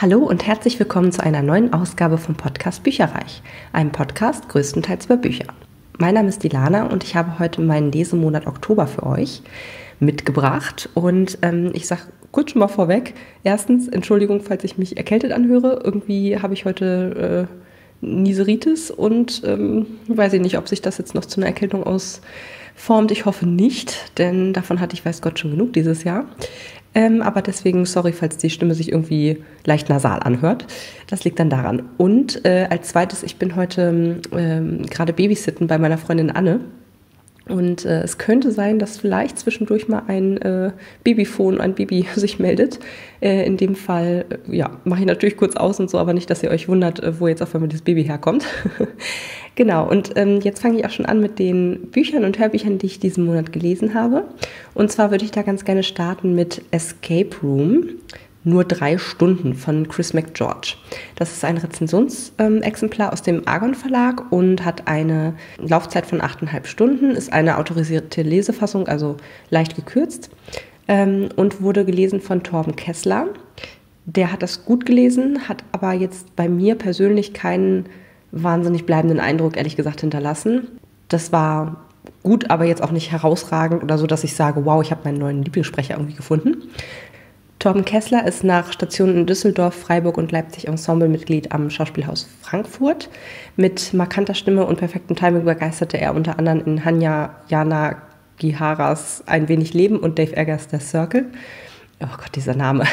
Hallo und herzlich willkommen zu einer neuen Ausgabe vom Podcast Bücherreich, einem Podcast größtenteils über Bücher. Mein Name ist Dilana und ich habe heute meinen Lesemonat Oktober für euch mitgebracht. Und ich sage kurz schon mal vorweg, erstens, Entschuldigung, falls ich mich erkältet anhöre. Irgendwie habe ich heute Niseritis und weiß ich nicht, ob sich das jetzt noch zu einer Erkältung ausformt. Ich hoffe nicht, denn davon hatte ich, weiß Gott, schon genug dieses Jahr. Aber deswegen, sorry, falls die Stimme sich irgendwie leicht nasal anhört. Das liegt dann daran. Und als zweites, ich bin heute gerade babysitten bei meiner Freundin Anne. Und es könnte sein, dass vielleicht zwischendurch mal ein Babyphone, ein Baby sich meldet. In dem Fall, mache ich natürlich kurz aus und so, aber nicht, dass ihr euch wundert, wo jetzt auf einmal dieses Baby herkommt. Genau, und jetzt fange ich auch schon an mit den Büchern und Hörbüchern, die ich diesen Monat gelesen habe. Und zwar würde ich da ganz gerne starten mit Escape Room. Nur 3 Stunden von Chris McGeorge. Das ist ein Rezensionsexemplar aus dem Argon Verlag und hat eine Laufzeit von 8,5 Stunden, ist eine autorisierte Lesefassung, also leicht gekürzt, und wurde gelesen von Torben Kessler. Der hat das gut gelesen, hat aber jetzt bei mir persönlich keinen wahnsinnig bleibenden Eindruck, ehrlich gesagt, hinterlassen. Das war gut, aber jetzt auch nicht herausragend oder so, dass ich sage, wow, ich habe meinen neuen Lieblingssprecher irgendwie gefunden. Torben Kessler ist nach Stationen in Düsseldorf, Freiburg und Leipzig Ensemblemitglied am Schauspielhaus Frankfurt. Mit markanter Stimme und perfektem Timing begeisterte er unter anderem in Hanya Yanagiharas Ein wenig Leben und Dave Eggers Der Circle. Oh Gott, dieser Name.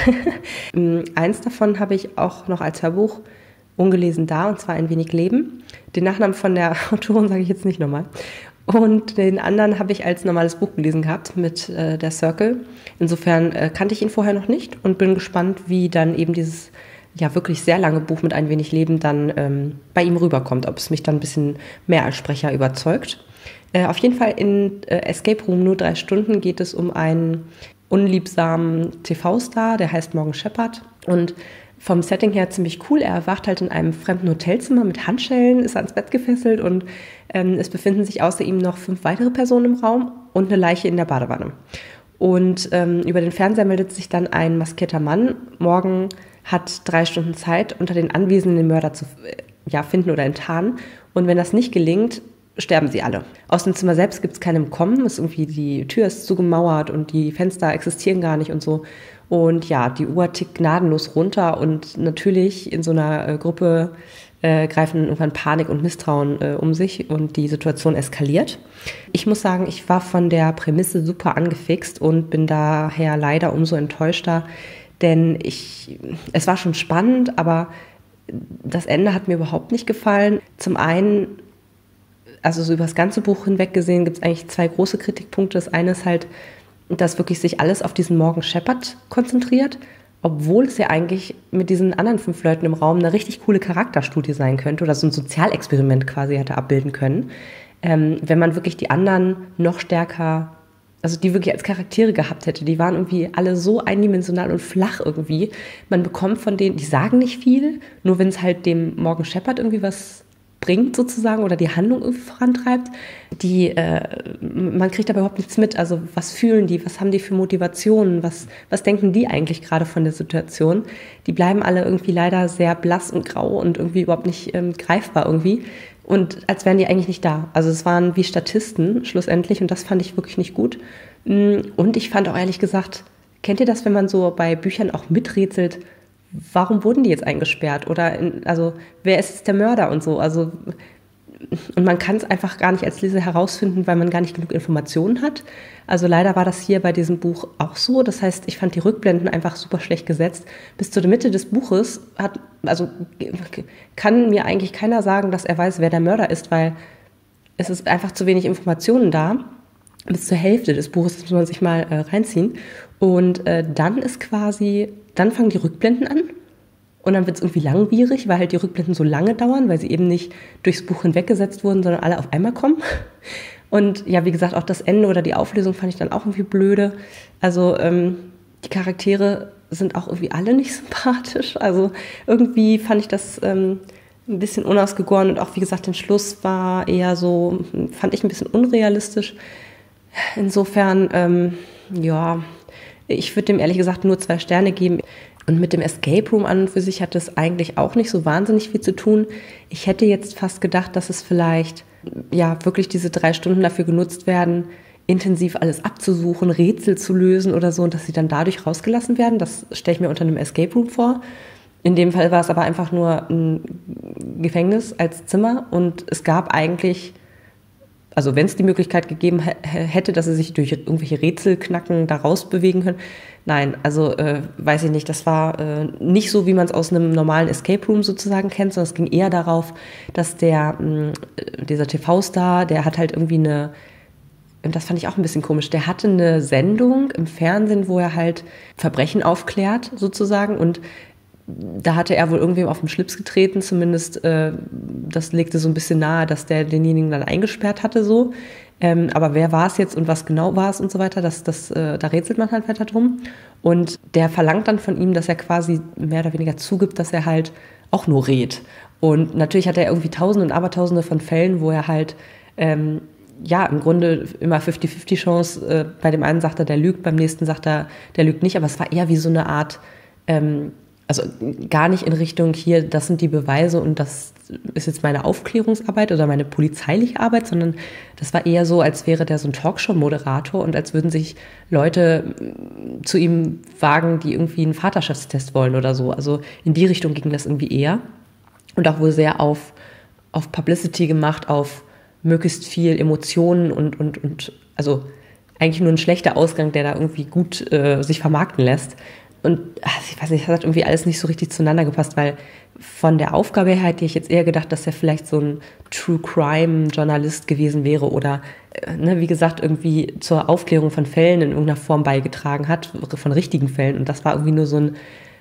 Eins davon habe ich auch noch als Hörbuch ungelesen da, und zwar Ein wenig Leben. Den Nachnamen von der Autorin sage ich jetzt nicht nochmal. Und den anderen habe ich als normales Buch gelesen gehabt mit Der Circle. Insofern kannte ich ihn vorher noch nicht und bin gespannt, wie dann eben dieses wirklich sehr lange Buch mit Ein wenig Leben dann bei ihm rüberkommt, ob es mich dann ein bisschen mehr als Sprecher überzeugt. Auf jeden Fall in Escape Room nur 3 Stunden geht es um einen unliebsamen TV-Star, der heißt Morgan Shepherd und vom Setting her ziemlich cool. Er erwacht halt in einem fremden Hotelzimmer mit Handschellen, ist ans Bett gefesselt und es befinden sich außer ihm noch 5 weitere Personen im Raum und eine Leiche in der Badewanne. Und über den Fernseher meldet sich dann ein maskierter Mann. Morgan hat 3 Stunden Zeit, unter den Anwesenden den Mörder zu finden oder enttarnen. Und wenn das nicht gelingt, sterben sie alle. Aus dem Zimmer selbst gibt es keinem Kommen. Die Tür ist zugemauert und die Fenster existieren gar nicht und so. Und die Uhr tickt gnadenlos runter und natürlich in so einer Gruppe greifen irgendwann Panik und Misstrauen um sich und die Situation eskaliert. Ich muss sagen, ich war von der Prämisse super angefixt und bin daher leider umso enttäuschter, denn es war schon spannend, aber das Ende hat mir überhaupt nicht gefallen. Zum einen, also so über das ganze Buch hinweg gesehen, gibt es eigentlich 2 große Kritikpunkte. Das eine ist halt, dass wirklich sich alles auf diesen Morgan Shepherd konzentriert, obwohl es ja eigentlich mit diesen anderen 5 Leuten im Raum eine richtig coole Charakterstudie sein könnte oder so ein Sozialexperiment quasi hätte abbilden können, wenn man wirklich die anderen noch stärker, also die wirklich als Charaktere gehabt hätte. Die waren irgendwie alle so eindimensional und flach irgendwie. Man bekommt von denen, die sagen nicht viel, nur wenn es halt dem Morgan Shepherd irgendwie was bringt sozusagen oder die Handlung irgendwie vorantreibt, man kriegt aber überhaupt nichts mit. Also was fühlen die, was haben die für Motivationen, was denken die eigentlich gerade von der Situation? Die bleiben alle irgendwie leider sehr blass und grau und irgendwie überhaupt nicht greifbar irgendwie und als wären die eigentlich nicht da. Also es waren wie Statisten schlussendlich und das fand ich wirklich nicht gut. Und ich fand auch ehrlich gesagt, kennt ihr das, wenn man so bei Büchern auch miträtselt, warum wurden die jetzt eingesperrt? Oder wer ist jetzt der Mörder und so? Also, und man kann es einfach gar nicht als Leser herausfinden, weil man gar nicht genug Informationen hat. Also leider war das hier bei diesem Buch auch so. Das heißt, ich fand die Rückblenden einfach super schlecht gesetzt. Bis zur Mitte des Buches kann mir eigentlich keiner sagen, dass er weiß, wer der Mörder ist, weil es ist einfach zu wenig Informationen da. Bis zur Hälfte des Buches muss man sich mal reinziehen. Und dann fangen die Rückblenden an und dann wird es irgendwie langwierig, weil halt die Rückblenden so lange dauern, weil sie eben nicht durchs Buch hinweggesetzt wurden, sondern alle auf einmal kommen. Und wie gesagt, auch das Ende oder die Auflösung fand ich dann auch irgendwie blöde. Also die Charaktere sind auch irgendwie alle nicht sympathisch. Also irgendwie fand ich das ein bisschen unausgegoren und auch, wie gesagt, den Schluss war eher so, fand ich ein bisschen unrealistisch. Insofern, ich würde dem ehrlich gesagt nur 2 Sterne geben. Und mit dem Escape Room an und für sich hat das eigentlich auch nicht so wahnsinnig viel zu tun. Ich hätte jetzt fast gedacht, dass es vielleicht ja wirklich diese 3 Stunden dafür genutzt werden, intensiv alles abzusuchen, Rätsel zu lösen oder so und dass sie dann dadurch rausgelassen werden. Das stelle ich mir unter einem Escape Room vor. In dem Fall war es aber einfach nur ein Gefängnis als Zimmer und es gab eigentlich, also wenn es die Möglichkeit gegeben hätte, dass sie sich durch irgendwelche Rätselknacken da rausbewegen können. Nein, also weiß ich nicht, das war nicht so, wie man es aus einem normalen Escape Room sozusagen kennt, sondern es ging eher darauf, dass dieser TV-Star, der hat halt irgendwie das fand ich auch ein bisschen komisch, der hatte eine Sendung im Fernsehen, wo er halt Verbrechen aufklärt sozusagen und da hatte er wohl irgendwem auf den Schlips getreten, zumindest das legte so ein bisschen nahe, dass der denjenigen dann eingesperrt hatte so. Aber wer war es jetzt und was genau war es und so weiter, da rätselt man halt weiter drum. Und der verlangt dann von ihm, dass er quasi mehr oder weniger zugibt, dass er halt auch nur rät. Und natürlich hat er irgendwie Tausende und Abertausende von Fällen, wo er halt im Grunde immer 50-50 Chance, bei dem einen sagt er, der lügt, beim nächsten sagt er, der lügt nicht, aber es war eher wie so eine Art, also gar nicht in Richtung hier, das sind die Beweise und das ist jetzt meine Aufklärungsarbeit oder meine polizeiliche Arbeit, sondern das war eher so, als wäre der so ein Talkshow-Moderator und als würden sich Leute zu ihm wagen, die irgendwie einen Vaterschaftstest wollen oder so. Also in die Richtung ging das irgendwie eher und auch wohl sehr auf Publicity gemacht, auf möglichst viel Emotionen und also eigentlich nur ein schlechter Ausgang, der da irgendwie gut sich vermarkten lässt. Und ich weiß nicht, das hat irgendwie alles nicht so richtig zueinander gepasst, weil von der Aufgabe her hätte ich jetzt eher gedacht, dass er vielleicht so ein True-Crime-Journalist gewesen wäre oder, wie gesagt, irgendwie zur Aufklärung von Fällen in irgendeiner Form beigetragen hat, von richtigen Fällen. Und das war irgendwie nur so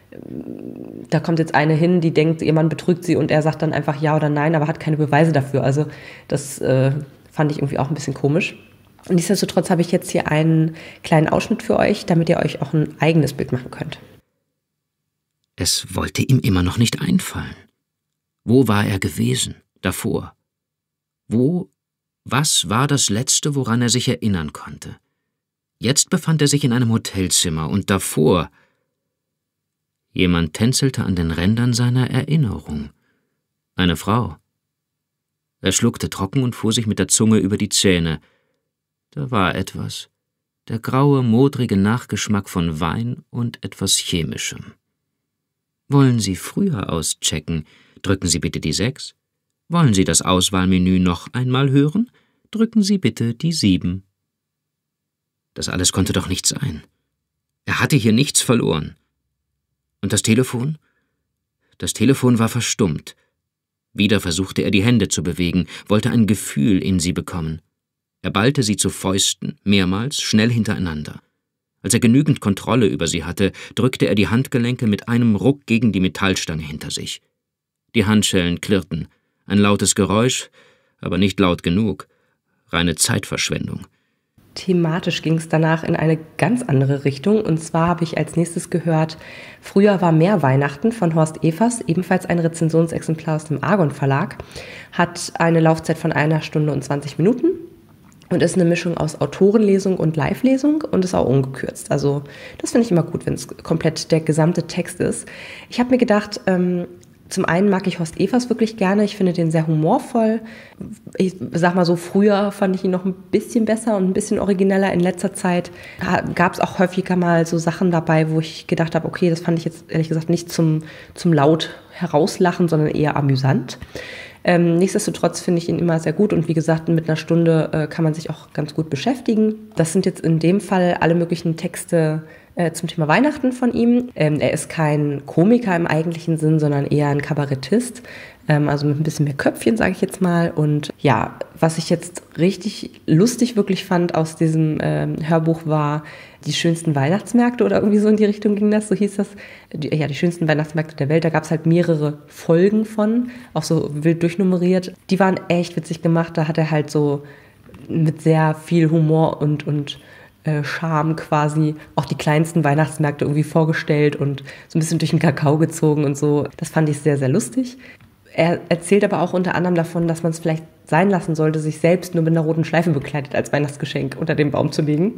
da kommt jetzt eine hin, die denkt, ihr Mann betrügt sie und er sagt dann einfach ja oder nein, aber hat keine Beweise dafür. Also das fand ich irgendwie auch ein bisschen komisch. Und nichtsdestotrotz habe ich jetzt hier einen kleinen Ausschnitt für euch, damit ihr euch auch ein eigenes Bild machen könnt. Es wollte ihm immer noch nicht einfallen. Wo war er gewesen, davor? Was war das Letzte, woran er sich erinnern konnte? Jetzt befand er sich in einem Hotelzimmer und davor... Jemand tänzelte an den Rändern seiner Erinnerung. Eine Frau. Er schluckte trocken und fuhr sich mit der Zunge über die Zähne. Da war etwas. Der graue, modrige Nachgeschmack von Wein und etwas Chemischem. Wollen Sie früher auschecken? Drücken Sie bitte die 6. Wollen Sie das Auswahlmenü noch einmal hören? Drücken Sie bitte die 7. Das alles konnte doch nicht sein. Er hatte hier nichts verloren. Und das Telefon? Das Telefon war verstummt. Wieder versuchte er, die Hände zu bewegen, wollte ein Gefühl in sie bekommen. Er ballte sie zu Fäusten, mehrmals, schnell hintereinander. Als er genügend Kontrolle über sie hatte, drückte er die Handgelenke mit einem Ruck gegen die Metallstange hinter sich. Die Handschellen klirrten. Ein lautes Geräusch, aber nicht laut genug. Reine Zeitverschwendung. Thematisch ging es danach in eine ganz andere Richtung. Und zwar habe ich als nächstes gehört, Früher war mehr Weihnachten von Horst Evers, ebenfalls ein Rezensionsexemplar aus dem Argon Verlag, hat eine Laufzeit von 1 Stunde und 20 Minuten und ist eine Mischung aus Autorenlesung und Live-Lesung und ist auch ungekürzt. Also das finde ich immer gut, wenn es komplett der gesamte Text ist. Ich habe mir gedacht, zum einen mag ich Horst Evers wirklich gerne. Ich finde den sehr humorvoll. Ich sag mal so, früher fand ich ihn noch ein bisschen besser und ein bisschen origineller. In letzter Zeit gab es auch häufiger mal so Sachen dabei, wo ich gedacht habe, okay, das fand ich jetzt ehrlich gesagt nicht zum laut herauslachen, sondern eher amüsant. Nichtsdestotrotz finde ich ihn immer sehr gut und wie gesagt, mit 1 Stunde kann man sich auch ganz gut beschäftigen. Das sind jetzt in dem Fall alle möglichen Texte zum Thema Weihnachten von ihm. Er ist kein Komiker im eigentlichen Sinn, sondern eher ein Kabarettist, also mit ein bisschen mehr Köpfchen, sage ich jetzt mal. Und ja, was ich jetzt richtig lustig wirklich fand aus diesem Hörbuch war die schönsten Weihnachtsmärkte oder irgendwie so in die Richtung ging das, so hieß das. Die schönsten Weihnachtsmärkte der Welt, da gab es halt mehrere Folgen von, auch so wild durchnummeriert. Die waren echt witzig gemacht, da hat er halt so mit sehr viel Humor und Charme quasi auch die kleinsten Weihnachtsmärkte irgendwie vorgestellt und so ein bisschen durch den Kakao gezogen und so. Das fand ich sehr, sehr lustig. Er erzählt aber auch unter anderem davon, dass man es vielleicht sein lassen sollte, sich selbst nur mit einer roten Schleife bekleidet als Weihnachtsgeschenk unter den Baum zu legen.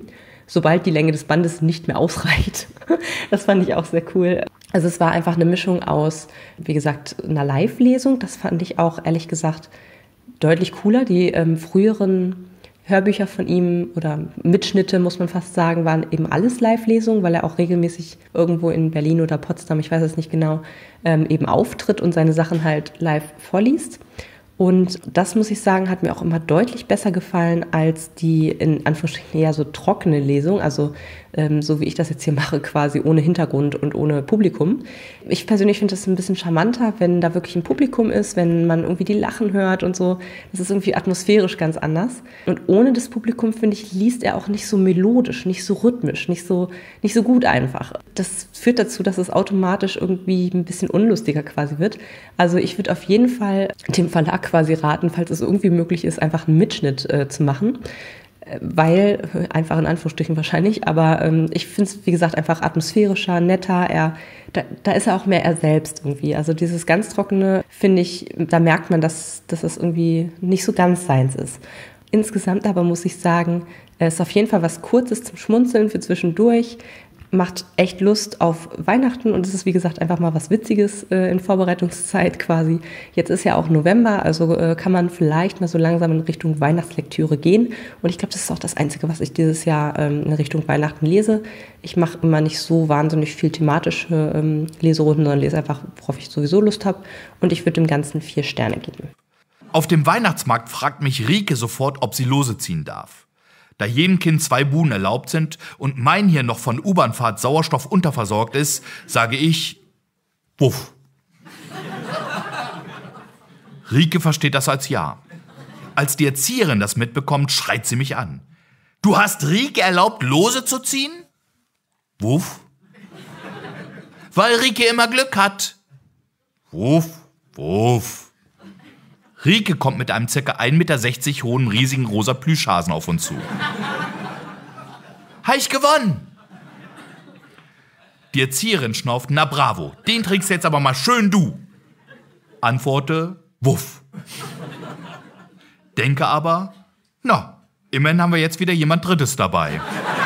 sobald die Länge des Bandes nicht mehr ausreicht. Das fand ich auch sehr cool. Also es war einfach eine Mischung aus, wie gesagt, einer Live-Lesung. Das fand ich auch, ehrlich gesagt, deutlich cooler. Die früheren Hörbücher von ihm oder Mitschnitte, muss man fast sagen, waren eben alles Live-Lesungen, weil er auch regelmäßig irgendwo in Berlin oder Potsdam, ich weiß es nicht genau, eben auftritt und seine Sachen halt live vorliest. Und das, muss ich sagen, hat mir auch immer deutlich besser gefallen als die in Anführungsstrichen eher so trockene Lesung, also so wie ich das jetzt hier mache, quasi ohne Hintergrund und ohne Publikum. Ich persönlich finde das ein bisschen charmanter, wenn da wirklich ein Publikum ist, wenn man irgendwie die Lachen hört und so. Das ist irgendwie atmosphärisch ganz anders. Und ohne das Publikum, finde ich, liest er auch nicht so melodisch, nicht so rhythmisch, nicht so gut einfach. Das führt dazu, dass es automatisch irgendwie ein bisschen unlustiger quasi wird. Also ich würde auf jeden Fall dem Verlag quasi raten, falls es irgendwie möglich ist, einfach einen Mitschnitt zu machen. Weil, einfach in Anführungsstrichen wahrscheinlich, aber ich finde es, wie gesagt, einfach atmosphärischer, netter, da ist er auch mehr er selbst irgendwie. Also dieses ganz Trockene, finde ich, da merkt man, dass das irgendwie nicht so ganz seins ist. Insgesamt aber muss ich sagen, es ist auf jeden Fall was Kurzes zum Schmunzeln für zwischendurch. Macht echt Lust auf Weihnachten und es ist, wie gesagt, einfach mal was Witziges in Vorbereitungszeit quasi. Jetzt ist ja auch November, also kann man vielleicht mal so langsam in Richtung Weihnachtslektüre gehen. Und ich glaube, das ist auch das Einzige, was ich dieses Jahr in Richtung Weihnachten lese. Ich mache immer nicht so wahnsinnig viel thematische Leserunden, sondern lese einfach, worauf ich sowieso Lust habe. Und ich würde dem Ganzen 4 Sterne geben. Auf dem Weihnachtsmarkt fragt mich Rike sofort, ob sie Lose ziehen darf. Da jedem Kind 2 Buden erlaubt sind und mein hier noch von U-Bahn-Fahrt Sauerstoff unterversorgt ist, sage ich, wuff. Rike versteht das als Ja. Als die Erzieherin das mitbekommt, schreit sie mich an. Du hast Rike erlaubt, Lose zu ziehen? Wuff. Weil Rike immer Glück hat. Wuff, wuff. Rike kommt mit einem ca. 1,60 Meter hohen, riesigen rosa Plüschhasen auf uns zu. Habe ich gewonnen! Die Erzieherin schnauft, na bravo, den trägst jetzt aber mal schön du. Antworte, wuff. Denke aber, na, immerhin haben wir jetzt wieder jemand Drittes dabei.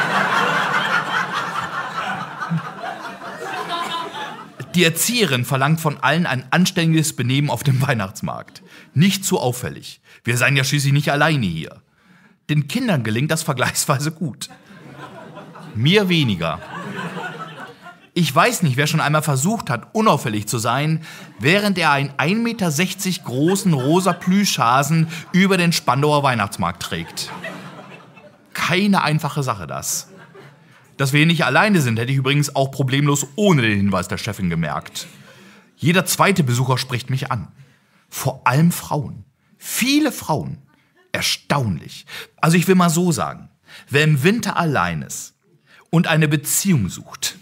Die Erzieherin verlangt von allen ein anständiges Benehmen auf dem Weihnachtsmarkt. Nicht zu auffällig. Wir seien ja schließlich nicht alleine hier. Den Kindern gelingt das vergleichsweise gut. Mir weniger. Ich weiß nicht, wer schon einmal versucht hat, unauffällig zu sein, während er einen 1,60 Meter großen rosa Plüschhasen über den Spandauer Weihnachtsmarkt trägt. Keine einfache Sache, das. Dass wir hier nicht alleine sind, hätte ich übrigens auch problemlos ohne den Hinweis der Chefin gemerkt. Jeder zweite Besucher spricht mich an. Vor allem Frauen. Viele Frauen. Erstaunlich. Also ich will mal so sagen, wer im Winter allein ist und eine Beziehung sucht,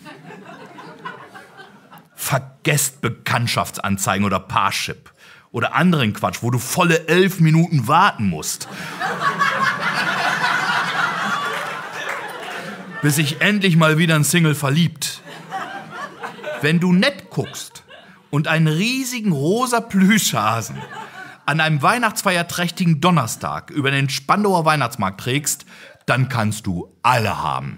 vergesst Bekanntschaftsanzeigen oder Parship oder anderen Quatsch, wo du volle 11 Minuten warten musst, bis sich endlich mal wieder ein Single verliebt. Wenn du nett guckst und einen riesigen rosa Plüschhasen an einem weihnachtsfeierträchtigen Donnerstag über den Spandauer Weihnachtsmarkt trägst, dann kannst du alle haben.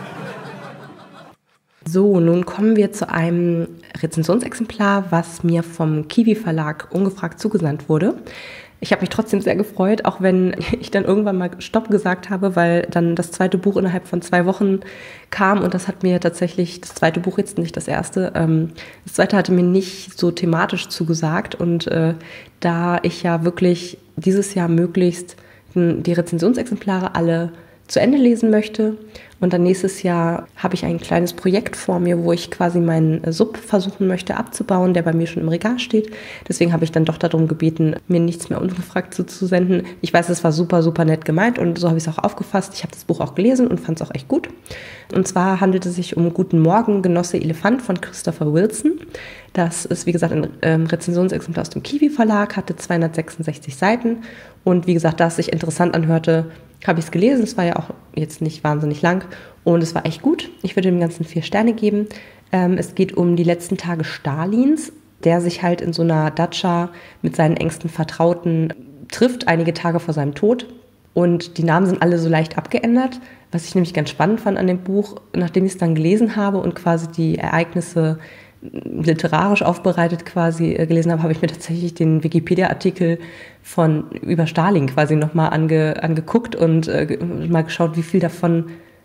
So, nun kommen wir zu einem Rezensionsexemplar, was mir vom Kiwi Verlag ungefragt zugesandt wurde. Ich habe mich trotzdem sehr gefreut, auch wenn ich dann irgendwann mal Stopp gesagt habe, weil dann das zweite Buch innerhalb von 2 Wochen kam und das hat mir tatsächlich, das zweite Buch jetzt nicht das erste, das zweite hatte mir nicht so thematisch zugesagt und da ich ja wirklich dieses Jahr möglichst die Rezensionsexemplare alle zu Ende lesen möchte und dann nächstes Jahr habe ich ein kleines Projekt vor mir, wo ich quasi meinen Sub versuchen möchte abzubauen, der bei mir schon im Regal steht. Deswegen habe ich dann doch darum gebeten, mir nichts mehr ungefragt zuzusenden. Ich weiß, es war super, super nett gemeint und so habe ich es auch aufgefasst. Ich habe das Buch auch gelesen und fand es auch echt gut. Und zwar handelt es sich um Guten Morgen, Genosse Elefant von Christopher Wilson. Das ist, wie gesagt, ein Rezensionsexemplar aus dem Kiwi Verlag, hatte 266 Seiten und wie gesagt, da es sich interessant anhörte, habe ich es gelesen. Es war ja auch jetzt nicht wahnsinnig lang und es war echt gut. Ich würde dem Ganzen 4 Sterne geben. Es geht um die letzten Tage Stalins, der sich halt in so einer Datscha mit seinen engsten Vertrauten trifft, einige Tage vor seinem Tod. Und die Namen sind alle so leicht abgeändert, was ich nämlich ganz spannend fand an dem Buch. Nachdem ich es dann gelesen habe und quasi die Ereignisse literarisch aufbereitet quasi gelesen habe, habe ich mir tatsächlich den Wikipedia-Artikel über Stalin quasi nochmal angeguckt und mal geschaut, wie viel davon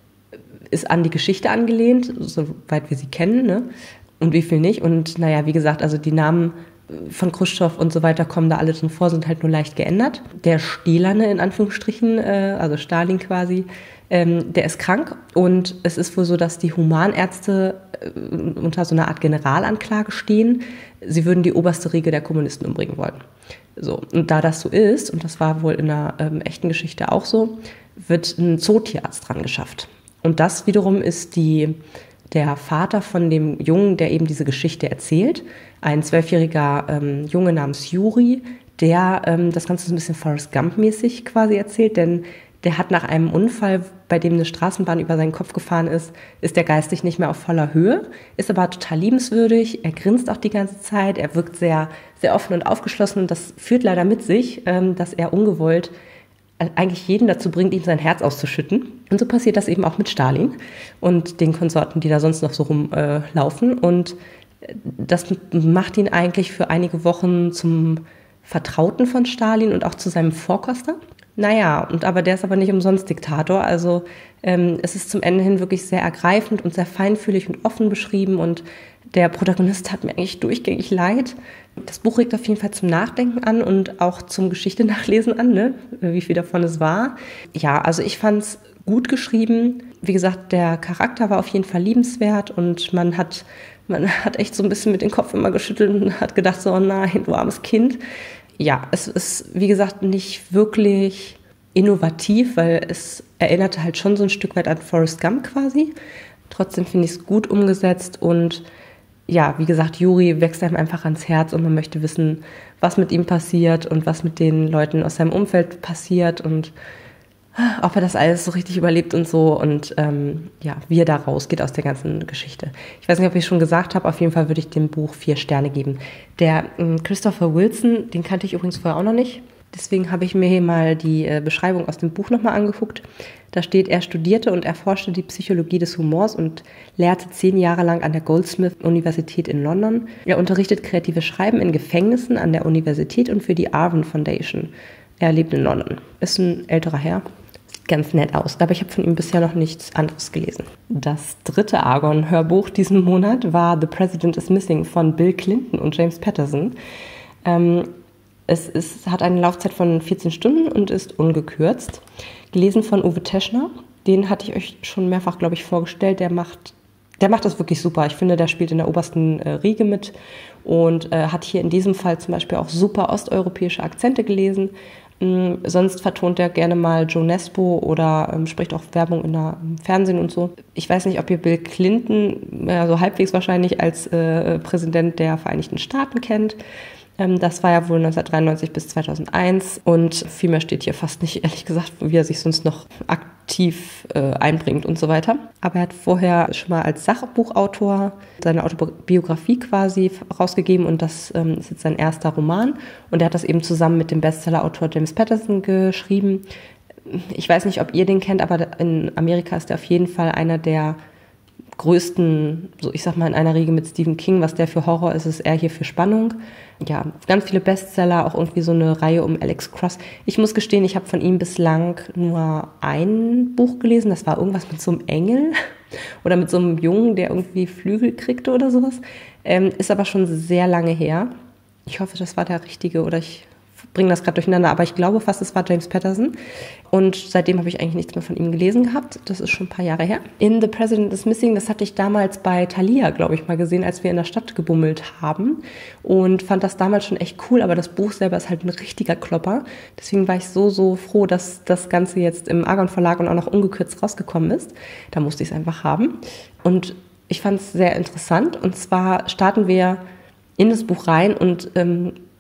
ist an die Geschichte angelehnt, soweit wir sie kennen, ne? Und wie viel nicht. Und naja, wie gesagt, also die Namen von Chruschtschow und so weiter kommen da alle drin vor, sind halt nur leicht geändert. Der Stählerne in Anführungsstrichen, also Stalin quasi, der ist krank und es ist wohl so, dass die Humanärzte unter so einer Art Generalanklage stehen. Sie würden die oberste Riege der Kommunisten umbringen wollen. So, und da das so ist, und das war wohl in einer echten Geschichte auch so, wird ein Zootierarzt dran geschafft. Und das wiederum ist der Vater von dem Jungen, der eben diese Geschichte erzählt, ein 12-jähriger Junge namens Juri, der das Ganze so ein bisschen Forrest Gump-mäßig quasi erzählt, denn der hat nach einem Unfall, bei dem eine Straßenbahn über seinen Kopf gefahren ist der geistig nicht mehr auf voller Höhe, ist aber total liebenswürdig, er grinst auch die ganze Zeit, er wirkt sehr, sehr offen und aufgeschlossen und das führt leider mit sich, dass er ungewollt eigentlich jeden dazu bringt, ihm sein Herz auszuschütten. Und so passiert das eben auch mit Stalin und den Konsorten, die da sonst noch so rumlaufen. Und das macht ihn eigentlich für einige Wochen zum Vertrauten von Stalin und auch zu seinem Vorkoster. Naja, aber der ist aber nicht umsonst Diktator. Also es ist zum Ende hin wirklich sehr ergreifend und sehr feinfühlig und offen beschrieben. Und der Protagonist hat mir eigentlich durchgängig leid. Das Buch regt auf jeden Fall zum Nachdenken an und auch zum Geschichte-Nachlesen an, ne? Wie viel davon es war. Ja, also ich fand es gut geschrieben. Wie gesagt, der Charakter war auf jeden Fall liebenswert und man hat echt so ein bisschen mit dem Kopf immer geschüttelt und hat gedacht so, oh nein, du armes Kind. Ja, es ist, wie gesagt, nicht wirklich innovativ, weil es erinnerte halt schon so ein Stück weit an Forrest Gump quasi. Trotzdem finde ich es gut umgesetzt und ja, wie gesagt, Juri wächst einem einfach ans Herz und man möchte wissen, was mit ihm passiert und was mit den Leuten aus seinem Umfeld passiert und ob er das alles so richtig überlebt und so und wie er da rausgeht aus der ganzen Geschichte. Ich weiß nicht, ob ich schon gesagt habe, auf jeden Fall würde ich dem Buch 4 Sterne geben. Der Christopher Wilson, den kannte ich übrigens vorher auch noch nicht. Deswegen habe ich mir hier mal die Beschreibung aus dem Buch nochmal angeguckt. Da steht, er studierte und erforschte die Psychologie des Humors und lehrte 10 Jahre lang an der Goldsmith-Universität in London. Er unterrichtet kreatives Schreiben in Gefängnissen an der Universität und für die Arvin Foundation. Er lebt in London. Ist ein älterer Herr. Sieht ganz nett aus. Aber ich habe von ihm bisher noch nichts anderes gelesen. Das 3. Argon-Hörbuch diesen Monat war The President is Missing von Bill Clinton und James Patterson. Es hat eine Laufzeit von 14 Stunden und ist ungekürzt. Gelesen von Uwe Teschner. Den hatte ich euch schon mehrfach, glaube ich, vorgestellt. Der macht das wirklich super. Ich finde, der spielt in der obersten Riege mit und hat hier in diesem Fall zum Beispiel auch super osteuropäische Akzente gelesen. Sonst vertont er gerne mal Joe Nesbo oder spricht auch Werbung im Fernsehen und so. Ich weiß nicht, ob ihr Bill Clinton so halbwegs wahrscheinlich als Präsident der Vereinigten Staaten kennt. Das war ja wohl 1993 bis 2001 und viel mehr steht hier fast nicht, ehrlich gesagt, wie er sich sonst noch aktiv einbringt und so weiter. Aber er hat vorher schon mal als Sachbuchautor seine Autobiografie quasi rausgegeben und das ist jetzt sein erster Roman. Und er hat das eben zusammen mit dem Bestsellerautor James Patterson geschrieben. Ich weiß nicht, ob ihr den kennt, aber in Amerika ist er auf jeden Fall einer der größten, so ich sag mal in einer Riege mit Stephen King, was der für Horror ist er hier für Spannung. Ja, ganz viele Bestseller, auch irgendwie so eine Reihe um Alex Cross. Ich muss gestehen, ich habe von ihm bislang nur ein Buch gelesen, das war irgendwas mit so einem Engel oder mit so einem Jungen, der irgendwie Flügel kriegte oder sowas. Ist aber schon sehr lange her. Ich hoffe, das war der richtige oder ich bringe das gerade durcheinander, aber ich glaube fast, es war James Patterson. Und seitdem habe ich eigentlich nichts mehr von ihm gelesen gehabt. Das ist schon ein paar Jahre her. In The President is Missing, das hatte ich damals bei Thalia, glaube ich, mal gesehen, als wir in der Stadt gebummelt haben. Und fand das damals schon echt cool, aber das Buch selber ist halt ein richtiger Klopper. Deswegen war ich so froh, dass das Ganze jetzt im Argon Verlag und auch noch ungekürzt rausgekommen ist. Da musste ich es einfach haben. Und ich fand es sehr interessant. Und zwar starten wir in das Buch rein und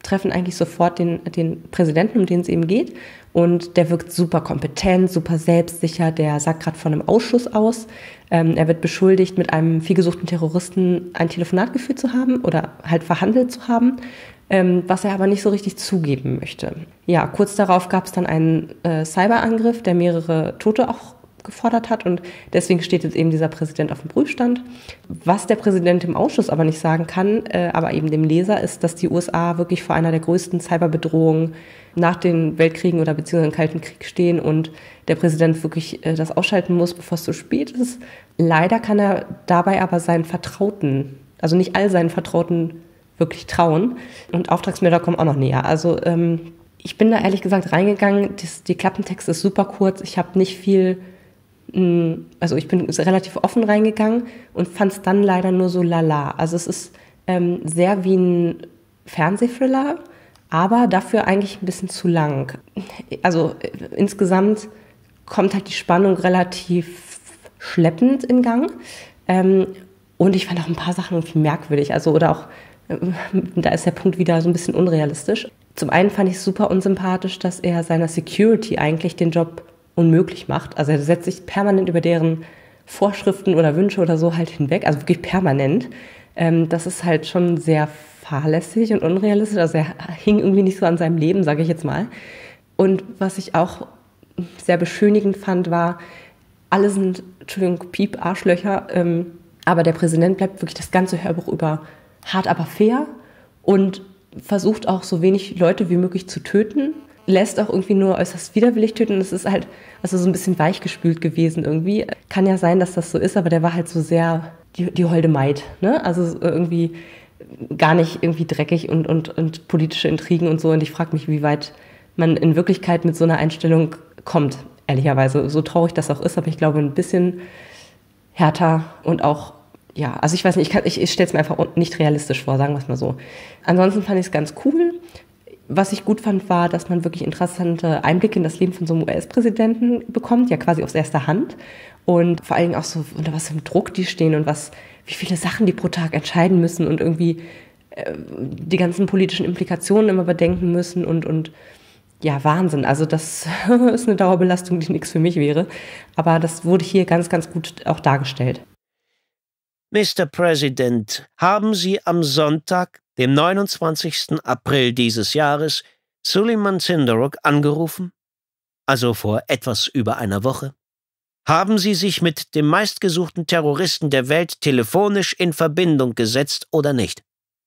treffen eigentlich sofort den Präsidenten, um den es eben geht. Und der wirkt super kompetent, super selbstsicher. Der sagt gerade von einem Ausschuss aus. Er wird beschuldigt, mit einem vielgesuchten Terroristen ein Telefonat geführt zu haben oder halt verhandelt zu haben, was er aber nicht so richtig zugeben möchte. Ja, kurz darauf gab es dann einen Cyberangriff, der mehrere Tote auch gefordert hat. Und deswegen steht jetzt eben dieser Präsident auf dem Prüfstand. Was der Präsident im Ausschuss aber nicht sagen kann, aber eben dem Leser, ist, dass die USA wirklich vor einer der größten Cyberbedrohungen nach den Weltkriegen oder beziehungsweise im Kalten Krieg stehen und der Präsident wirklich das ausschalten muss, bevor es zu spät ist. Leider kann er dabei aber seinen Vertrauten, also nicht all seinen Vertrauten wirklich trauen. Und Auftragsmörder kommen auch noch näher. Also ich bin da ehrlich gesagt reingegangen. Die Klappentext ist super kurz. Ich habe nicht viel, also ich bin relativ offen reingegangen und fand es dann leider nur so lala. Also es ist sehr wie ein Fernsehthriller, aber dafür eigentlich ein bisschen zu lang. Also insgesamt kommt halt die Spannung relativ schleppend in Gang. Und ich fand auch ein paar Sachen irgendwie merkwürdig. Also oder auch, da ist der Punkt wieder so ein bisschen unrealistisch. Zum einen fand ich es super unsympathisch, dass er seiner Security eigentlich den Job unmöglich macht. Also er setzt sich permanent über deren Vorschriften oder Wünsche oder so halt hinweg, also wirklich permanent. Das ist halt schon sehr fahrlässig und unrealistisch. Also er hing irgendwie nicht so an seinem Leben, sage ich jetzt mal. Und was ich auch sehr beschönigend fand, war, alle sind, Entschuldigung, Arschlöcher, aber der Präsident bleibt wirklich das ganze Hörbuch über hart, aber fair und versucht auch so wenig Leute wie möglich zu töten, lässt auch irgendwie nur äußerst widerwillig töten. Das ist halt also so ein bisschen weichgespült gewesen irgendwie. Kann ja sein, dass das so ist, aber der war halt so sehr die holde Maid, ne? Also irgendwie gar nicht irgendwie dreckig und politische Intrigen und so. Und ich frage mich, wie weit man in Wirklichkeit mit so einer Einstellung kommt, ehrlicherweise. So traurig das auch ist, aber ich glaube, ein bisschen härter und auch, ja, also ich weiß nicht, ich stelle es mir einfach nicht realistisch vor, sagen wir es mal so. Ansonsten fand ich es ganz cool. Was ich gut fand, war, dass man wirklich interessante Einblicke in das Leben von so einem US-Präsidenten bekommt, ja quasi aus erster Hand. Und vor allen Dingen auch so, unter was für einem Druck die stehen und wie viele Sachen die pro Tag entscheiden müssen und irgendwie die ganzen politischen Implikationen immer bedenken müssen und ja, Wahnsinn. Also das ist eine Dauerbelastung, die nichts für mich wäre. Aber das wurde hier ganz, ganz gut auch dargestellt. Mr. President, haben Sie am Sonntag, dem 29. April dieses Jahres, Suleiman Sindarook angerufen? Also vor etwas über einer Woche? Haben Sie sich mit dem meistgesuchten Terroristen der Welt telefonisch in Verbindung gesetzt oder nicht?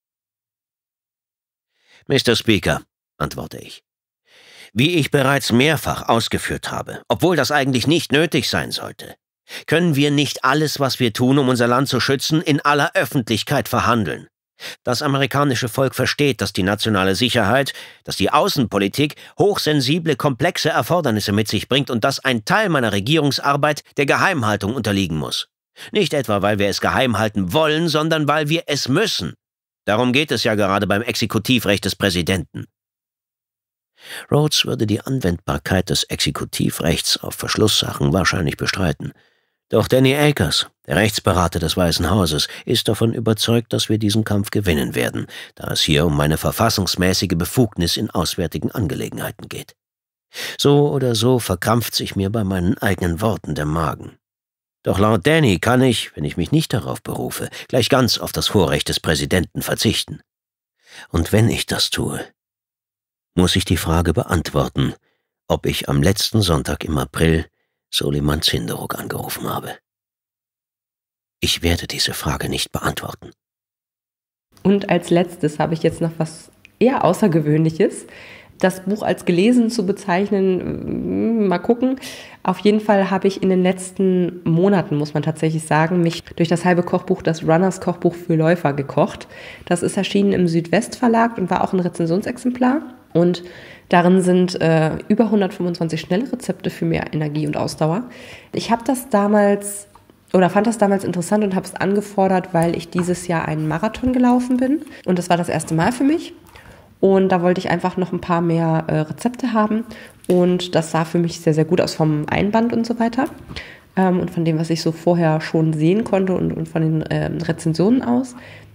Mr. Speaker, antworte ich. Wie ich bereits mehrfach ausgeführt habe, obwohl das eigentlich nicht nötig sein sollte, können wir nicht alles, was wir tun, um unser Land zu schützen, in aller Öffentlichkeit verhandeln. Das amerikanische Volk versteht, dass die nationale Sicherheit, dass die Außenpolitik hochsensible, komplexe Erfordernisse mit sich bringt und dass ein Teil meiner Regierungsarbeit der Geheimhaltung unterliegen muss. Nicht etwa, weil wir es geheim halten wollen, sondern weil wir es müssen. Darum geht es ja gerade beim Exekutivrecht des Präsidenten. Rhodes würde die Anwendbarkeit des Exekutivrechts auf Verschlusssachen wahrscheinlich bestreiten. Doch Danny Akers, der Rechtsberater des Weißen Hauses, ist davon überzeugt, dass wir diesen Kampf gewinnen werden, da es hier um meine verfassungsmäßige Befugnis in auswärtigen Angelegenheiten geht. So oder so verkrampft sich mir bei meinen eigenen Worten der Magen. Doch laut Danny kann ich, wenn ich mich nicht darauf berufe, gleich ganz auf das Vorrecht des Präsidenten verzichten. Und wenn ich das tue, muss ich die Frage beantworten, ob ich am letzten Sonntag im April Suleiman Sindarook angerufen habe. Ich werde diese Frage nicht beantworten. Und als letztes habe ich jetzt noch was eher Außergewöhnliches. Das Buch als gelesen zu bezeichnen, mal gucken. Auf jeden Fall habe ich in den letzten Monaten, muss man tatsächlich sagen, mich durch das halbe Kochbuch, das Runners Kochbuch für Läufer, gekocht. Das ist erschienen im Südwest-Verlag und war auch ein Rezensionsexemplar. Und darin sind über 125 schnelle Rezepte für mehr Energie und Ausdauer. Ich habe das damals fand das damals interessant und habe es angefordert, weil ich dieses Jahr einen Marathon gelaufen bin. Und das war das erste Mal für mich. Und da wollte ich einfach noch ein paar mehr Rezepte haben. Und das sah für mich sehr, sehr gut aus vom Einband und so weiter. Und von dem, was ich so vorher schon sehen konnte und von den Rezensionen aus.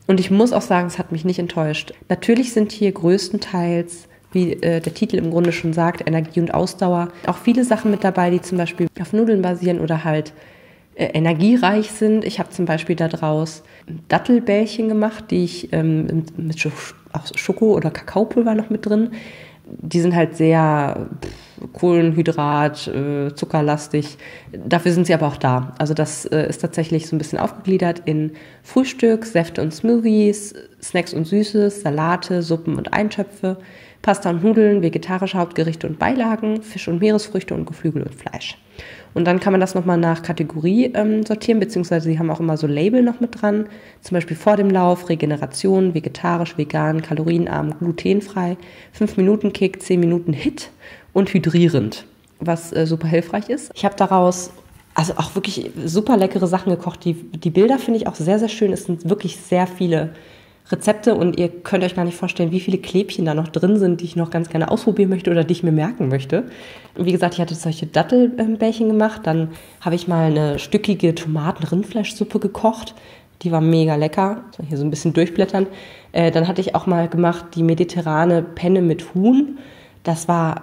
Und ich muss auch sagen, es hat mich nicht enttäuscht. Natürlich sind hier größtenteils, wie der Titel im Grunde schon sagt, Energie und Ausdauer, auch viele Sachen mit dabei, die zum Beispiel auf Nudeln basieren oder halt energiereich sind. Ich habe zum Beispiel daraus Dattelbällchen gemacht, die ich mit Schoko- oder Kakaopulver noch mit drin. Die sind halt sehr Kohlenhydrat, zuckerlastig. Dafür sind sie aber auch da. Also das ist tatsächlich so ein bisschen aufgegliedert in Frühstück, Säfte und Smoothies, Snacks und Süßes, Salate, Suppen und Eintöpfe, Pasta und Nudeln, vegetarische Hauptgerichte und Beilagen, Fisch und Meeresfrüchte und Geflügel und Fleisch. Und dann kann man das nochmal nach Kategorie sortieren, beziehungsweise sie haben auch immer so Label noch mit dran. Zum Beispiel vor dem Lauf, Regeneration, vegetarisch, vegan, kalorienarm, glutenfrei, 5-Minuten-Kick, 10 Minuten Hit und hydrierend, was super hilfreich ist. Ich habe daraus also auch wirklich super leckere Sachen gekocht. Die Bilder finde ich auch sehr, sehr schön. Es sind wirklich sehr viele Rezepte und ihr könnt euch gar nicht vorstellen, wie viele Klebchen da noch drin sind, die ich noch ganz gerne ausprobieren möchte oder die ich mir merken möchte. Wie gesagt, ich hatte solche Dattelbällchen gemacht, dann habe ich mal eine stückige Tomaten-Rindfleischsuppe gekocht, die war mega lecker, hier so ein bisschen durchblättern. Dann hatte ich auch mal gemacht die mediterrane Penne mit Huhn, das war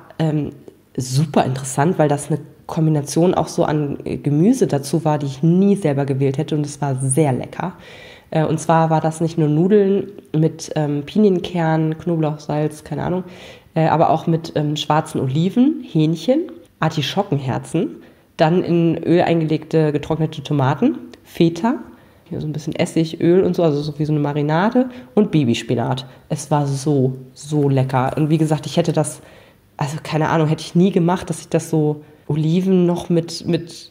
super interessant, weil das eine Kombination auch so an Gemüse dazu war, die ich nie selber gewählt hätte und es war sehr lecker. Und zwar war das nicht nur Nudeln mit Pinienkern, Knoblauch, Salz, keine Ahnung, aber auch mit schwarzen Oliven, Hähnchen, Artischockenherzen, dann in Öl eingelegte getrocknete Tomaten, Feta, hier so ein bisschen Essig, Öl und so, also so wie so eine Marinade und Babyspinat. Es war so, so lecker. Und wie gesagt, ich hätte das, also keine Ahnung, hätte ich nie gemacht, dass ich das so Oliven noch mit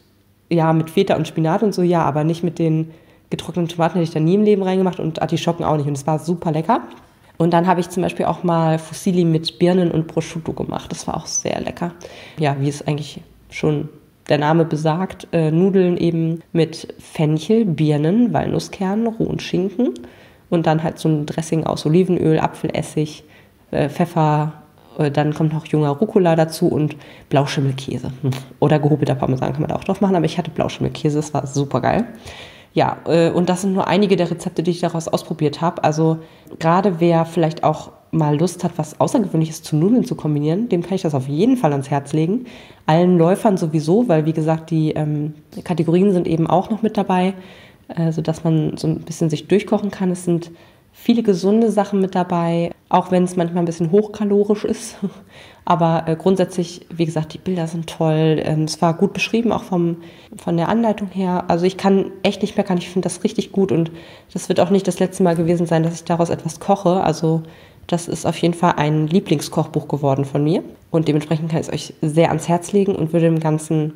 Feta und Spinat und so, ja, aber nicht mit den getrockneten Tomaten hätte ich da nie im Leben reingemacht und Artischocken auch nicht. Und es war super lecker. Und dann habe ich zum Beispiel auch mal Fusilli mit Birnen und Prosciutto gemacht. Das war auch sehr lecker. Ja, wie es eigentlich schon der Name besagt, Nudeln eben mit Fenchel, Birnen, Walnusskernen, rohen Schinken und dann halt so ein Dressing aus Olivenöl, Apfelessig, Pfeffer, dann kommt noch junger Rucola dazu und Blauschimmelkäse. Oder gehobelter Parmesan kann man da auch drauf machen, aber ich hatte Blauschimmelkäse, das war super geil. Ja, und das sind nur einige der Rezepte, die ich daraus ausprobiert habe. Also gerade wer vielleicht auch mal Lust hat, was Außergewöhnliches zu Nudeln zu kombinieren, dem kann ich das auf jeden Fall ans Herz legen. Allen Läufern sowieso, weil wie gesagt, die Kategorien sind eben auch noch mit dabei, sodass man so ein bisschen sich durchkochen kann. Es sind viele gesunde Sachen mit dabei, auch wenn es manchmal ein bisschen hochkalorisch ist. Aber grundsätzlich, wie gesagt, die Bilder sind toll. Es war gut beschrieben, auch von der Anleitung her. Also ich kann echt nicht meckern, ich finde das richtig gut und das wird auch nicht das letzte Mal gewesen sein, dass ich daraus etwas koche. Also das ist auf jeden Fall ein Lieblingskochbuch geworden von mir und dementsprechend kann ich es euch sehr ans Herz legen und würde dem Ganzen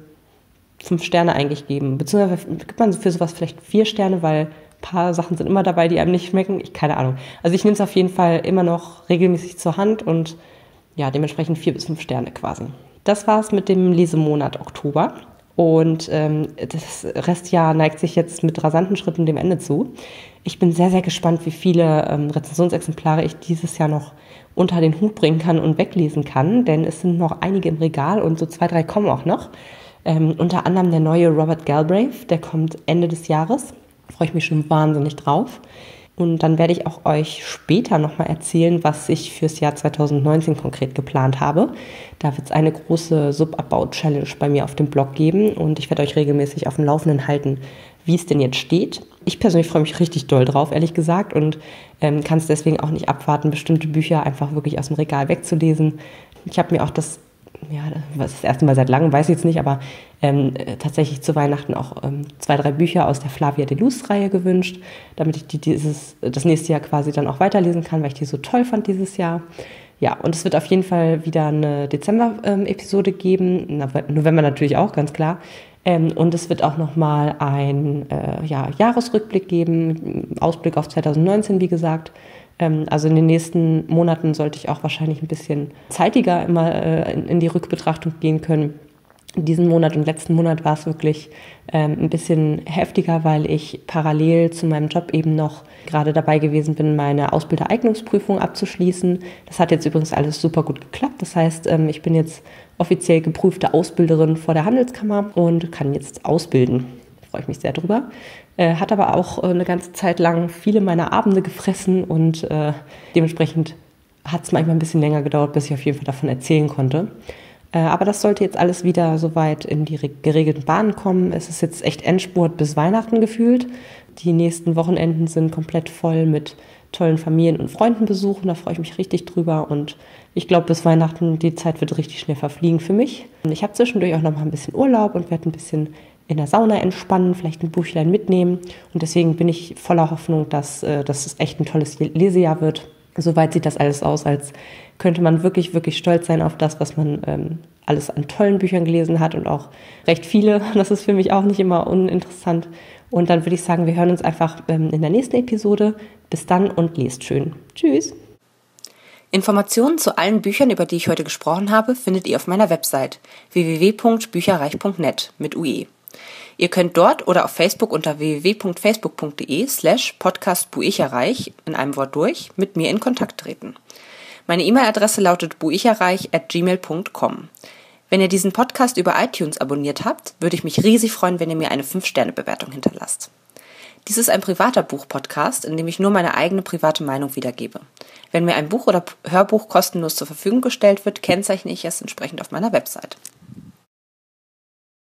5 Sterne eigentlich geben. Beziehungsweise gibt man für sowas vielleicht 4 Sterne, weil ein paar Sachen sind immer dabei, die einem nicht schmecken. Keine Ahnung. Also ich nehme es auf jeden Fall immer noch regelmäßig zur Hand und ja, dementsprechend 4 bis 5 Sterne quasi. Das war's mit dem Lesemonat Oktober. Und das Restjahr neigt sich jetzt mit rasanten Schritten dem Ende zu. Ich bin sehr, sehr gespannt, wie viele Rezensionsexemplare ich dieses Jahr noch unter den Hut bringen kann und weglesen kann, denn es sind noch einige im Regal und so 2, 3 kommen auch noch. Unter anderem der neue Robert Galbraith, der kommt Ende des Jahres. Da freue ich mich schon wahnsinnig drauf. Und dann werde ich auch euch später nochmal erzählen, was ich fürs Jahr 2019 konkret geplant habe. Da wird es eine große Subabbau-Challenge bei mir auf dem Blog geben und ich werde euch regelmäßig auf dem Laufenden halten, wie es denn jetzt steht. Ich persönlich freue mich richtig doll drauf, ehrlich gesagt, und kann es deswegen auch nicht abwarten, bestimmte Bücher einfach wirklich aus dem Regal wegzulesen. Ich habe mir auch das erste Mal seit langem, weiß ich jetzt nicht, aber tatsächlich zu Weihnachten auch 2, 3 Bücher aus der Flavia de Luz-Reihe gewünscht, damit ich das nächste Jahr quasi dann auch weiterlesen kann, weil ich die so toll fand dieses Jahr. Ja, und es wird auf jeden Fall wieder eine Dezember-Episode geben, November natürlich auch, ganz klar. Und es wird auch nochmal ein Jahresrückblick geben, Ausblick auf 2019, wie gesagt. Also in den nächsten Monaten sollte ich auch wahrscheinlich ein bisschen zeitiger immer in die Rückbetrachtung gehen können. Diesen Monat und letzten Monat war es wirklich ein bisschen heftiger, weil ich parallel zu meinem Job eben noch gerade dabei gewesen bin, meine Ausbildereignungsprüfung abzuschließen. Das hat jetzt übrigens alles super gut geklappt. Das heißt, ich bin jetzt offiziell geprüfte Ausbilderin vor der Handelskammer und kann jetzt ausbilden. Da freue ich mich sehr drüber. Hat aber auch eine ganze Zeit lang viele meiner Abende gefressen und dementsprechend hat es manchmal ein bisschen länger gedauert, bis ich auf jeden Fall davon erzählen konnte. Aber das sollte jetzt alles wieder soweit in die geregelten Bahnen kommen. Es ist jetzt echt Endspurt bis Weihnachten gefühlt. Die nächsten Wochenenden sind komplett voll mit tollen Familien- und Freundenbesuchen. Da freue ich mich richtig drüber. Und ich glaube, bis Weihnachten, die Zeit wird richtig schnell verfliegen für mich. Ich habe zwischendurch auch noch mal ein bisschen Urlaub und werde ein bisschen in der Sauna entspannen, vielleicht ein Buchlein mitnehmen. Und deswegen bin ich voller Hoffnung, dass es echt ein tolles Lesejahr wird. Soweit sieht das alles aus, als könnte man wirklich, wirklich stolz sein auf das, was man alles an tollen Büchern gelesen hat und auch recht viele. Das ist für mich auch nicht immer uninteressant. Und dann würde ich sagen, wir hören uns einfach in der nächsten Episode. Bis dann und lest schön. Tschüss. Informationen zu allen Büchern, über die ich heute gesprochen habe, findet ihr auf meiner Website www.bücherreich.net mit UE. Ihr könnt dort oder auf Facebook unter www.facebook.de/podcastbuicherreich in einem Wort durch mit mir in Kontakt treten. Meine E-Mail-Adresse lautet buicherreich@gmail.com. Wenn ihr diesen Podcast über iTunes abonniert habt, würde ich mich riesig freuen, wenn ihr mir eine 5-Sterne-Bewertung hinterlasst. Dies ist ein privater Buch-Podcast, in dem ich nur meine eigene private Meinung wiedergebe. Wenn mir ein Buch oder Hörbuch kostenlos zur Verfügung gestellt wird, kennzeichne ich es entsprechend auf meiner Website.